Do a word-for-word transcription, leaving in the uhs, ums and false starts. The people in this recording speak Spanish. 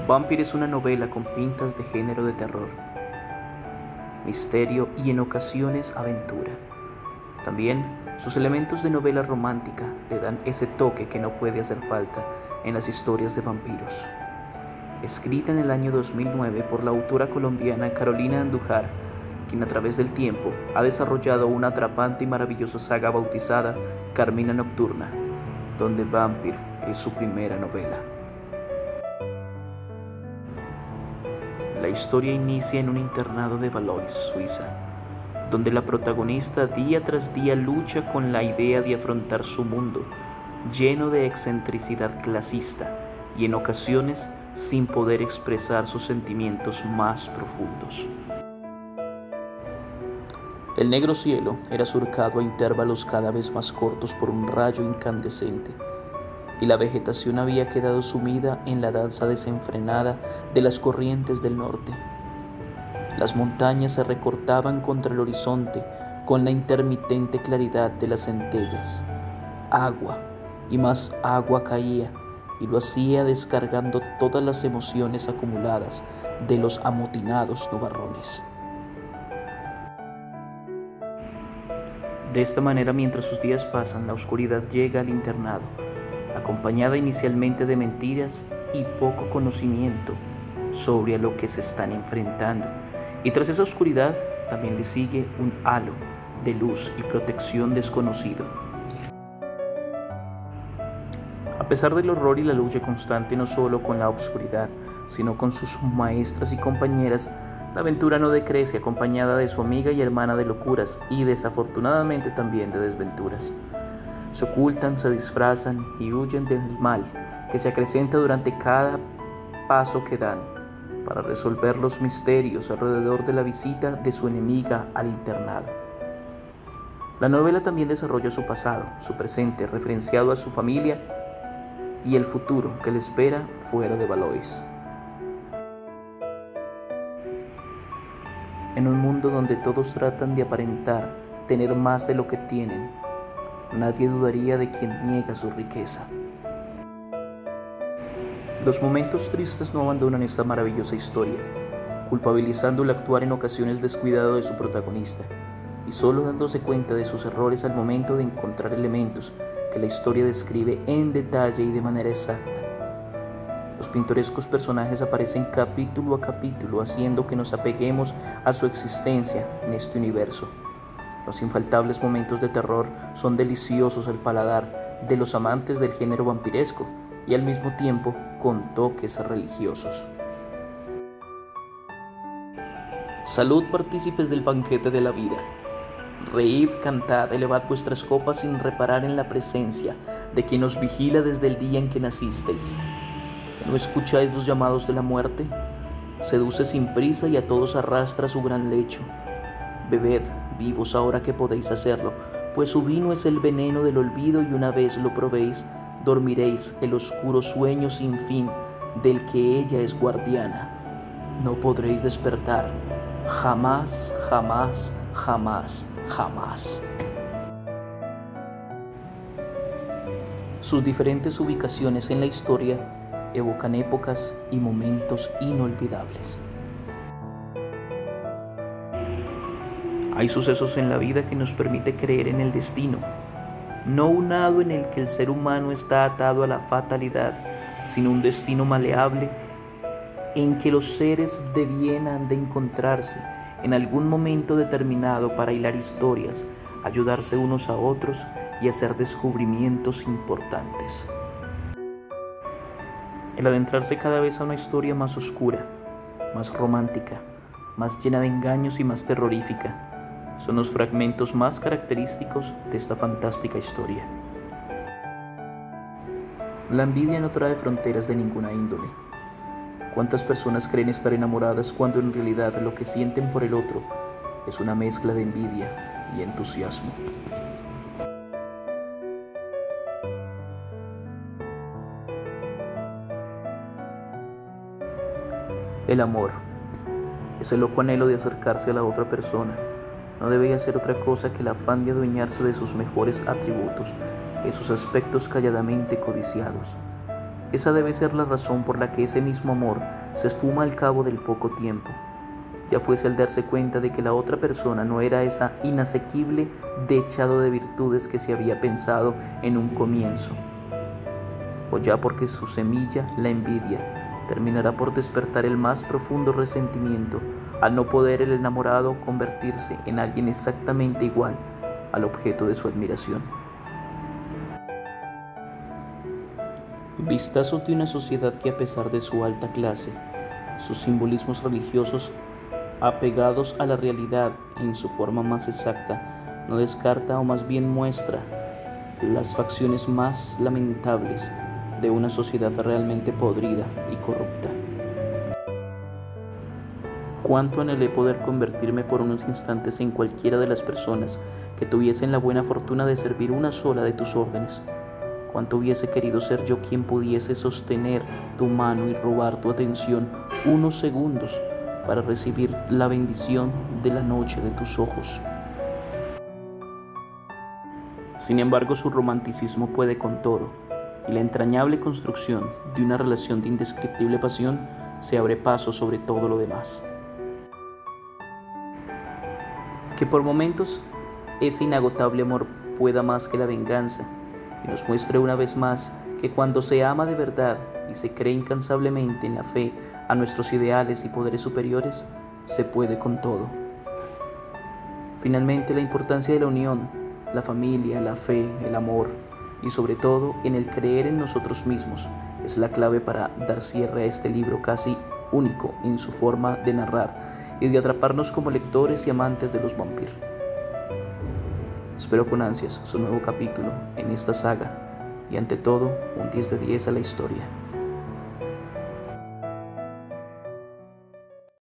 Vampire es una novela con pintas de género de terror, misterio y en ocasiones aventura. También sus elementos de novela romántica le dan ese toque que no puede hacer falta en las historias de vampiros. Escrita en el año dos mil nueve por la autora colombiana Carolina Andújar, quien a través del tiempo ha desarrollado una atrapante y maravillosa saga bautizada Carmina Nocturna, donde Vampire es su primera novela. La historia inicia en un internado de Valois, Suiza, donde la protagonista día tras día lucha con la idea de afrontar su mundo, lleno de excentricidad clasista y en ocasiones sin poder expresar sus sentimientos más profundos. El negro cielo era surcado a intervalos cada vez más cortos por un rayo incandescente, y la vegetación había quedado sumida en la danza desenfrenada de las corrientes del norte. Las montañas se recortaban contra el horizonte con la intermitente claridad de las centellas. Agua y más agua caía, y lo hacía descargando todas las emociones acumuladas de los amotinados nubarrones. De esta manera, mientras sus días pasan, la oscuridad llega al internado, acompañada inicialmente de mentiras y poco conocimiento sobre a lo que se están enfrentando. Y tras esa oscuridad también le sigue un halo de luz y protección desconocido. A pesar del horror y la lucha constante no solo con la oscuridad, sino con sus maestras y compañeras, la aventura no decrece, acompañada de su amiga y hermana de locuras y desafortunadamente también de desventuras. Se ocultan, se disfrazan y huyen del mal que se acrecenta durante cada paso que dan para resolver los misterios alrededor de la visita de su enemiga al internado. La novela también desarrolla su pasado, su presente, referenciado a su familia y el futuro que le espera fuera de Valois. En un mundo donde todos tratan de aparentar tener más de lo que tienen, nadie dudaría de quien niega su riqueza. Los momentos tristes no abandonan esta maravillosa historia, culpabilizando el actuar en ocasiones descuidado de su protagonista, y solo dándose cuenta de sus errores al momento de encontrar elementos que la historia describe en detalle y de manera exacta. Los pintorescos personajes aparecen capítulo a capítulo, haciendo que nos apeguemos a su existencia en este universo. Los infaltables momentos de terror son deliciosos al paladar de los amantes del género vampiresco y al mismo tiempo con toques religiosos. Salud, partícipes del banquete de la vida. Reíd, cantad, elevad vuestras copas sin reparar en la presencia de quien os vigila desde el día en que nacisteis. ¿No escucháis los llamados de la muerte? Seduce sin prisa y a todos arrastra a su gran lecho. Bebed, vivos ahora que podéis hacerlo, pues su vino es el veneno del olvido y una vez lo probéis, dormiréis el oscuro sueño sin fin del que ella es guardiana. No podréis despertar, jamás, jamás, jamás, jamás. Sus diferentes ubicaciones en la historia evocan épocas y momentos inolvidables. Hay sucesos en la vida que nos permite creer en el destino, no un hado en el que el ser humano está atado a la fatalidad, sino un destino maleable en que los seres de bien han de encontrarse en algún momento determinado para hilar historias, ayudarse unos a otros y hacer descubrimientos importantes. El adentrarse cada vez a una historia más oscura, más romántica, más llena de engaños y más terrorífica, son los fragmentos más característicos de esta fantástica historia. La envidia no trae fronteras de ninguna índole. ¿Cuántas personas creen estar enamoradas cuando en realidad lo que sienten por el otro es una mezcla de envidia y entusiasmo? El amor, ese loco anhelo de acercarse a la otra persona, no debe ser otra cosa que el afán de adueñarse de sus mejores atributos, esos aspectos calladamente codiciados. Esa debe ser la razón por la que ese mismo amor se esfuma al cabo del poco tiempo, ya fuese al darse cuenta de que la otra persona no era esa inasequible dechado de virtudes que se había pensado en un comienzo, o ya porque su semilla, la envidia, terminará por despertar el más profundo resentimiento al no poder el enamorado convertirse en alguien exactamente igual al objeto de su admiración. Vistazos de una sociedad que, a pesar de su alta clase, sus simbolismos religiosos apegados a la realidad en su forma más exacta, no descarta o más bien muestra las facciones más lamentables de una sociedad realmente podrida y corrupta. Cuánto anhelé poder convertirme por unos instantes en cualquiera de las personas que tuviesen la buena fortuna de servir una sola de tus órdenes. Cuánto hubiese querido ser yo quien pudiese sostener tu mano y robar tu atención unos segundos para recibir la bendición de la noche de tus ojos. Sin embargo, su romanticismo puede con todo, y la entrañable construcción de una relación de indescriptible pasión se abre paso sobre todo lo demás. Que por momentos ese inagotable amor pueda más que la venganza, y nos muestre una vez más que cuando se ama de verdad y se cree incansablemente en la fe a nuestros ideales y poderes superiores, se puede con todo. Finalmente, la importancia de la unión, la familia, la fe, el amor y sobre todo en el creer en nosotros mismos es la clave para dar cierre a este libro casi único en su forma de narrar y de atraparnos como lectores y amantes de los vampiros. Espero con ansias su nuevo capítulo en esta saga y ante todo un diez de diez a la historia.